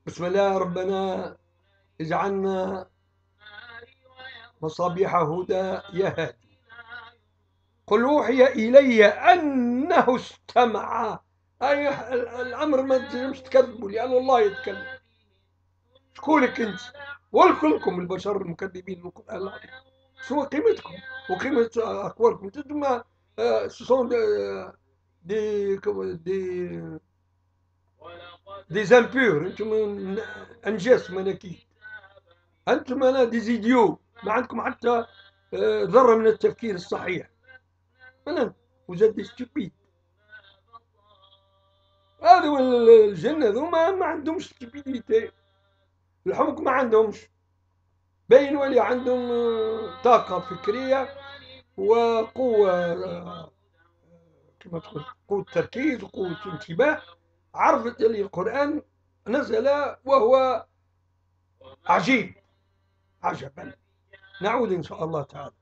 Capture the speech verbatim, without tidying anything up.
بسم الله. ربنا اجعلنا مصابيح هدى يا هادي. قل أوحي إلي أنه استمع. أي الأمر ما تنجمش تكذبوا، لأن الله يتكلم. شكونك أنت والكلكم البشر المكذبين من القرآن العظيم؟ شو قيمتكم وقيمة أقوالكم؟ أنتم سون دي دي دي زامبور، أنتم أنجاس مناكيد، أنتم أنا دي زيديو، ما عندكم حتى ذرة من التفكير الصحيح. أنا وزاد ستوبيد. هذو الجنة ذوما ما عندهمش ستوبيديتي، الحمق ما عندهمش، باين ولي عندهم طاقة فكرية وقوة، كما تقول قوة تركيز وقوة انتباه. عرفت اللي القرآن نزل وهو عجيب عجبا. نعود إن شاء الله تعالى.